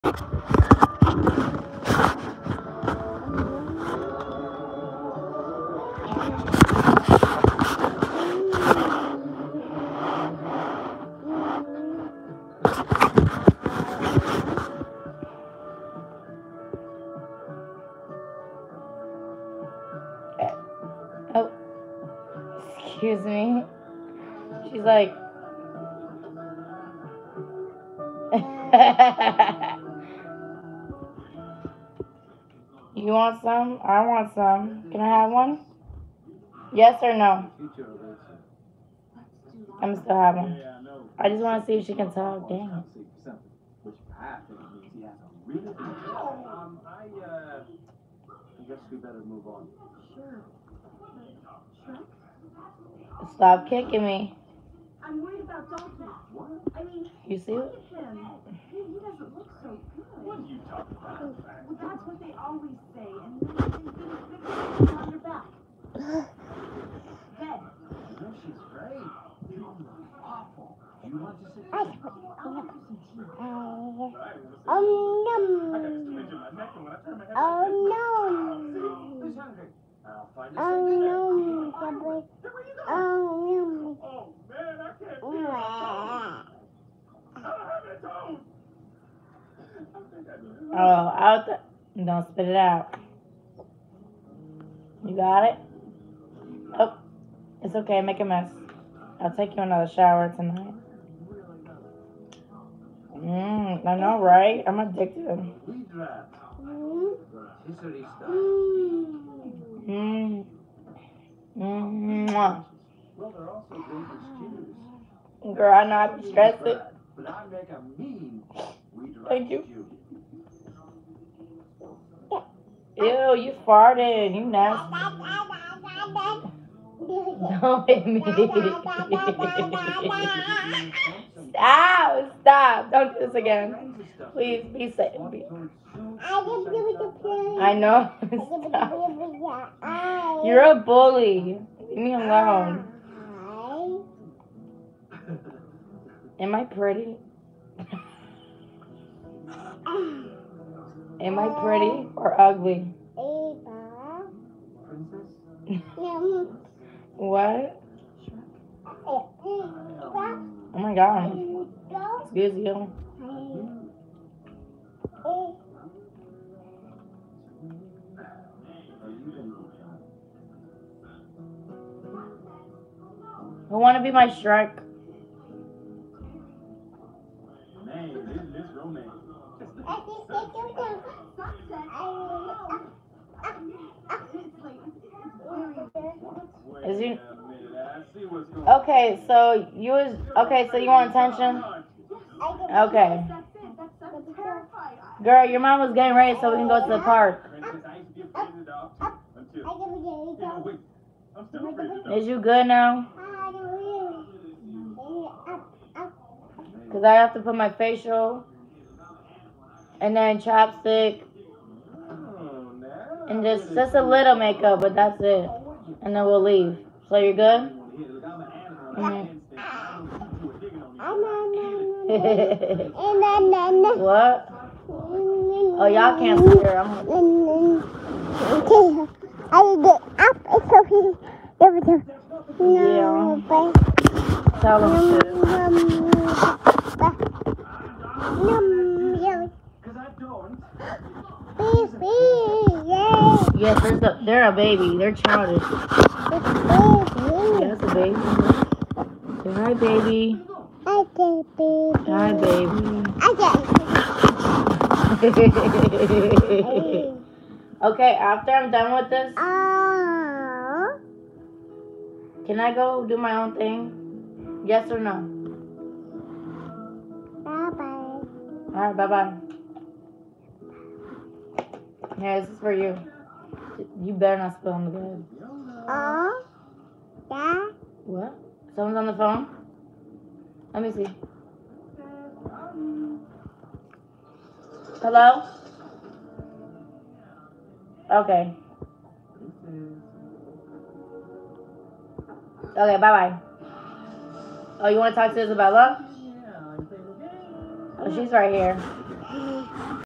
Oh, excuse me. She's like, you want some? I want some. Can I have one? Yes or no? I'm still having. I just want to see if she can talk. Dang I guess we better move on. it. Stop kicking me. I'm worried about Dalton. What? I mean, You see look it? at him. He doesn't look so good. What are you talking about? Well, that's what they always say, and then they think on your back. Head. No, she's great. You are awful. You want to sit I'll make you some tea. Oh, who's hungry? I'll find us some dinner. Oh, man, I can't feel my toes. I don't have any toes. Oh, out the... Don't spit it out. You got it? Oh, it's okay. Make a mess. I'll take you another shower tonight. I know, right? I'm addicted. Mwah. Well, they're also dangerous Jews. Girl, I know I be stressed it. But I make a mean Thank you. Jew. Ew, you farted. You nasty. Don't hit me. Stop. Don't do this again. Please, be safe. I know. Stop. You're a bully. Leave me alone. Am I pretty? Am I pretty or ugly? What? Oh my god. Excuse you. Who want to be my Shrek? Man, this romance. Is you okay? So you was okay. So you want attention? Okay. Girl, your mom was getting ready so we can go to the park. Is you good now? Cause I have to put my facial and then chapstick and just a little makeup, but that's it. And then we'll leave. So you're good? What? Oh, y'all can't see her. Yeah. Tell them shit. Yes, they're a baby. They're childish. Yeah, that's a baby. Say hi, baby. Hi, baby. Okay, after I'm done with this, can I go do my own thing? Yes or no? Bye-bye. Alright, bye-bye. Yeah, this is for you. You better not spill on the bed. Dad? What? Someone's on the phone? Let me see. Hello? Okay. Okay, bye-bye. Oh, you want to talk to Isabella? Oh, she's right here.